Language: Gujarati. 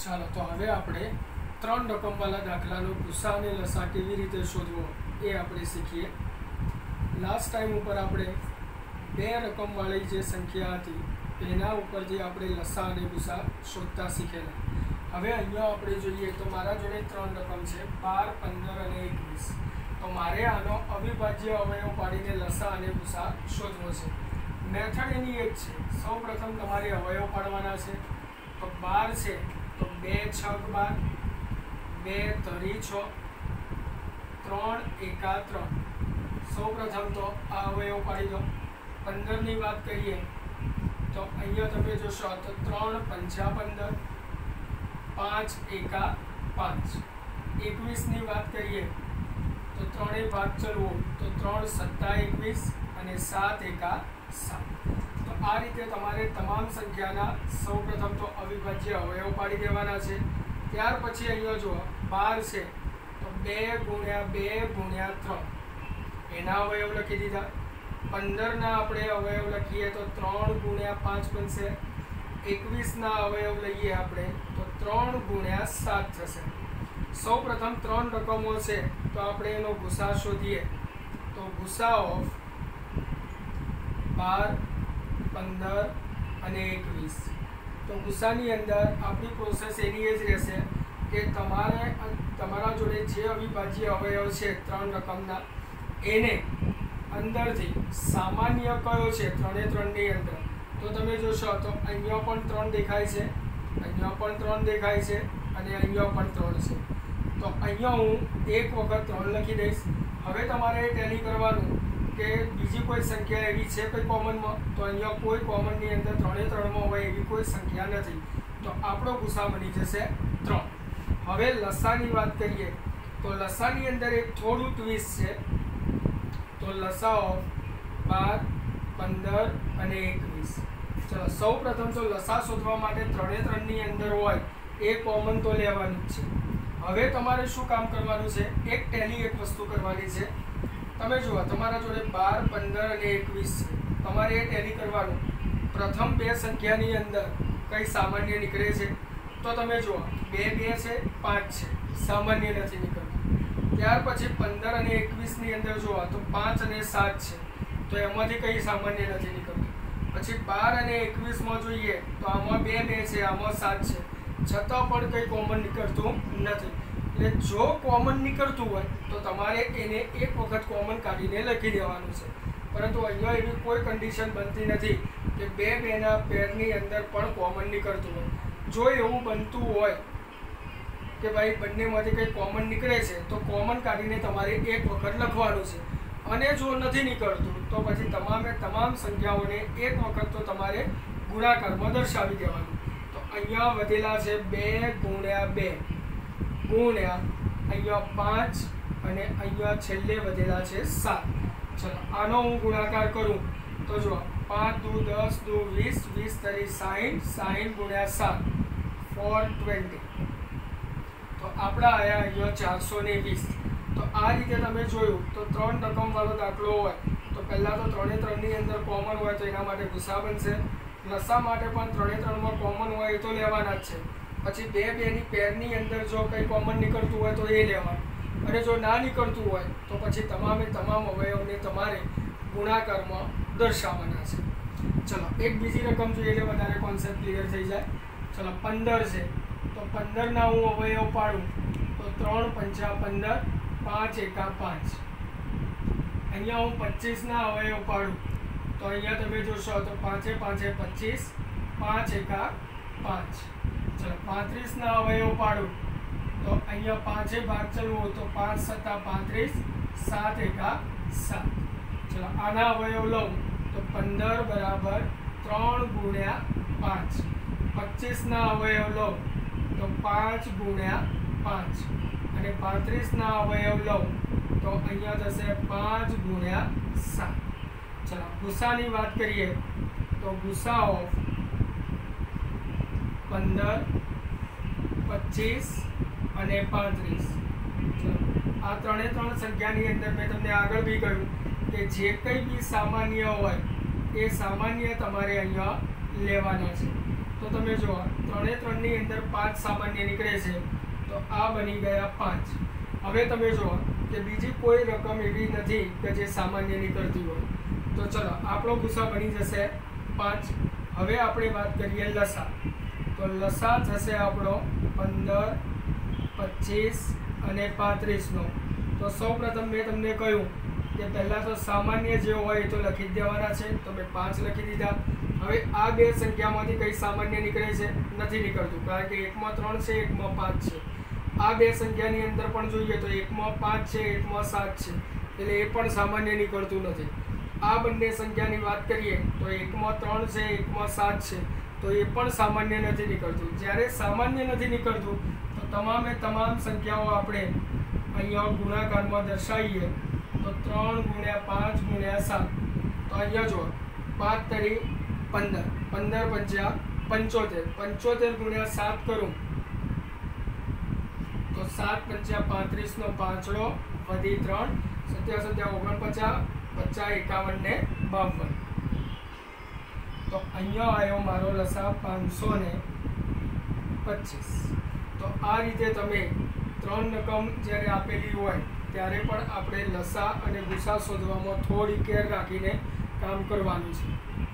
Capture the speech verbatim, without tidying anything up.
ચાલો તો હવે આપણે ત્રણ રકમવાળા દાખલાનો ગુસા અને લસા કેવી રીતે શોધવો એ આપણે શીખીએ. લાસ્ટ ટાઈમ ઉપર આપણે બે રકમવાળી જે સંખ્યા હતી એના ઉપરથી આપણે લસા અને ગુસા શોધતા શીખેલા. હવે અહીંયા આપણે જોઈએ તો મારા જોડે ત્રણ રકમ છે, બાર, પંદર અને એકવીસ. તો મારે આનો અવિભાજ્ય અવયવ પાડીને લસા અને ગુસા શોધવો છે. મેથડ એની એક છે, સૌ પ્રથમ તમારે અવયવ પાડવાના છે. તો બાર છે તો બે છક બાર, બે તરી છ, ત્રણ એકા ત્રણ. સૌ પ્રથમ તો આ અવયવ પાડી દો. પંદરની વાત કરીએ તો અહીંયા તમે જોશો તો ત્રણ પંચા પંદર, પાંચ એકા પાંચ. એકવીસની વાત કરીએ તો ત્રણેય ભાગ ચલવો તો ત્રણ સત્તા એકવીસ અને સાત એકા સાત. તો આ રીતે તમારે તમામ સંખ્યાના સૌ પ્રથમ તો અવિભાજ્ય અવયવ પાડી દેવાના છે. ત્યાર પછી અહીંયા જુઓ બાર છે તો બે ગુણ્યા બે ગુણ્યા ત્રણ એના અવયવ લખી દીધા. પંદરના આપણે અવયવ લખીએ તો ત્રણ ગુણ્યા પાંચ બનશે. એકવીસના અવયવ લઈએ આપણે તો ત્રણ ગુણ્યા સાત થશે. સૌ પ્રથમ ત્રણ રકમો છે તો આપણે એનો ગુસા શોધીએ. તો ગુસા ઓફ બાર, પંદર અને એકવીસ. તો ગુસાની અંદર આપણી પ્રોસેસ એની એ જ રહેશે કે તમારે તમારા જોડે જે અવિભાજ્ય અવયવ છે ત્રણ રકમના એને અંદરથી સામાન્ય કયો છે ત્રણે ત્રણની અંદર. તો તમે જોશો તો અહીંયા પણ ત્રણ દેખાય છે, અહીંયા પણ ત્રણ દેખાય છે અને અહીંયા પણ ત્રણ છે. તો અહીંયા હું એક વખત ત્રણ લખી દઈશ. હવે તમારે ટેલી કરવાનું કે બીજી કોઈ સંખ્યા એવી છે કોઈ કોમનમાં, તો અહીંયા કોઈ કોમનની અંદર ત્રણે ત્રણમાં હોય એવી કોઈ સંખ્યા નથી. તો આપણો ગુસા બની જશે ત્રણ. હવે લસાની વાત કરીએ તો લસાની અંદર એક થોડું ટ્વિસ્ટ છે. તો લસા ઓફ બાર, પંદર અને એકવીસ. ચલો સૌ પ્રથમ તો લસા શોધવા માટે ત્રણે ત્રણની અંદર હોય એ કોમન તો લેવાની જ છે. હવે તમારે શું કામ કરવાનું છે, એક ટેલી એક વસ્તુ કરવાની છે. તમે જુઓ તમારા જોડે બાર, પંદર અને એકવીસ છે. તમારે એ ટેલી કરવાનું પ્રથમ બે સંખ્યાની અંદર કઈ સામાન્ય નીકળે છે. તો તમે જુઓ બે બે છે, પાંચ છે, સામાન્ય નથી નીકળતું. ત્યાર પછી પંદર અને એકવીસની અંદર જુઓ તો પાંચ અને સાત છે, તો એમાંથી કંઈ સામાન્ય નથી નીકળતું. પછી બાર અને એકવીસમાં જોઈએ તો આમાં બે બે છે, આમાં સાત છે, છતાં પણ કંઈ કોમન નીકળતું નથી. એટલે જો કોમન નીકળતું હોય તો તમારે એને એક વખત કોમન કાઢીને લખી દેવાનું છે. પરંતુ અહીંયા એવી કોઈ કન્ડિશન બનતી નથી કે બે બેના પેરની અંદર પણ કોમન નીકળતું હોય. જો એવું બનતું હોય કે ભાઈ બંનેમાંથી કંઈ કોમન નીકળે છે તો કોમન કાઢીને તમારે એક વખત લખવાનું છે. અને જો નથી નીકળતું તો પછી તમામે તમામ સંખ્યાઓને એક વખત તો તમારે ગુણાકારમાં દર્શાવી દેવાનું. તો અહીંયા વધેલા છે બે ગુણ્યા બે ગુણ્યા અહીંયા પાંચ અને અહીંયા છેલ્લે વધેલા છે સાત. ચલો આનો હું ગુણાકાર કરું તો જો પાંચ દુ દસ, દુ વીસ, વીસ તરી સાહીઠ, સાહીઠ ગુણ્યા સાત ફોર ટ્વેન્ટી. તો આપણા આયા અહીંયા ચારસો ને વીસ. તો આ રીતે તમે જોયું તો ત્રણ રકમવાળો દાખલો હોય તો પહેલાં તો ત્રણે ત્રણની અંદર કોમન હોય તો એના માટે ગુસા બનશે. લસા માટે પણ ત્રણે ત્રણમાં કોમન હોય એ તો લેવાના જ છે. પછી બે બેની પેરની અંદર જો કંઈ કોમન નીકળતું હોય તો એ લેવાનું. અને જો ના નીકળતું હોય તો પછી તમામે તમામ અવયવને તમારે ગુણાકારમાં દર્શાવવાના છે. ચલો એક બીજી રકમ જોઈએ એટલે વધારે કોન્સેપ્ટ ક્લિયર થઈ જાય. ચલો પંદર છે તો પંદરના હું અવયવ પાડું તો ત્રણ પંચા પંદર, પાંચ એકા પાંચ. અહીંયા હું પચીસના અવયવ પાડું તો અહીંયા તમે જોશો તો પાંચે પાંચે પચીસ, પાંચ એકા પાંચ. ચલો પાંત્રીસના અવયવ પાડું તો અહીંયા પાંચે ભાગ ચલવો તો પાંચ સત્તા પાંત્રીસ, સાત એકા સાત. ચલો આના અવયવ લઉં તો પંદર બરાબર ત્રણ ગુણ્યા પાંચ. પચીસના અવયવ લઉં તો પાંચ ગુણ્યા પાંચ. અને પાંત્રીસના અવયવ લઉં તો અહીંયા થશે પાંચ ગુણ્યા સાત. ચલો ગુસાની વાત કરીએ તો ગુસા ઓફ પંદર, પચીસ અને પાંત્રીસ. આ ત્રણે ત્રણ સંખ્યાની અંદર મેં તમને આગળ બી કહ્યું કે જે કંઈ બી સામાન્ય હોય એ સામાન્ય તમારે અહીંયા લેવાના છે. તો તમે જુઓ ત્રણે ત્રણની અંદર પાંચ સામાન્ય નીકળે છે, તો આ બની ગયા પાંચ. હવે તમે જુઓ કે બીજી કોઈ રકમ એવી નથી કે જે સામાન્ય નીકળતી હોય. તો ચલો આપણો ગુસા બની જશે પાંચ. હવે આપણે વાત કરીએ લસા. તો લસા થશે આપણો પંદર, પચીસ અને પાંત્રીસનો. તો સૌ પ્રથમ મેં તમને કહ્યું કે પહેલાં તો સામાન્ય જે હોય એ તો લખી જ દેવાના છે, તો મેં પાંચ લખી દીધા. હવે આ બે સંખ્યામાંથી કઈ સામાન્ય નીકળે છે? નથી નીકળતું, કારણ કે એકમાં ત્રણ છે, એકમાં પાંચ છે. આ બે સંખ્યાની અંદર પણ જોઈએ તો એકમાં પાંચ છે, એકમાં સાત છે, એટલે એ પણ સામાન્ય નીકળતું નથી. આ બંને સંખ્યાની વાત કરીએ તો એકમાં ત્રણ છે, એકમાં સાત છે, તો એ પણ સામાન્ય નથી નીકળતું. જ્યારે સામાન્ય નથી નીકળતું તો તમામે તમામ સંખ્યાઓ આપણે અહીંયા ગુણાકારમાં દર્શાવીએ તો ત્રણ ગુણ્યા પાંચ ગુણ્યા સાત. તો અહીંયા જો પાંચ તરી પંદર, પંદર પંચા પંચોતેર, પંચોતેર ગુણ્યા સાત કરું તો સાત પંચા પાંત્રીસનો પાંચડો વધી ત્રણ, સત્યા સત્યા ઓગણપચાસ, પચાસ એકાવન ને બાવન. તો અહીંયા આવ્યો મારો લસા પાંચસો ને પચીસ. તો આ રીતે તમે ત્રણ રકમ જ્યારે આપેલી હોય ત્યારે પણ આપણે લસા અને ગુસા શોધવામાં થોડી કેર રાખીને કામ કરવાનું છે.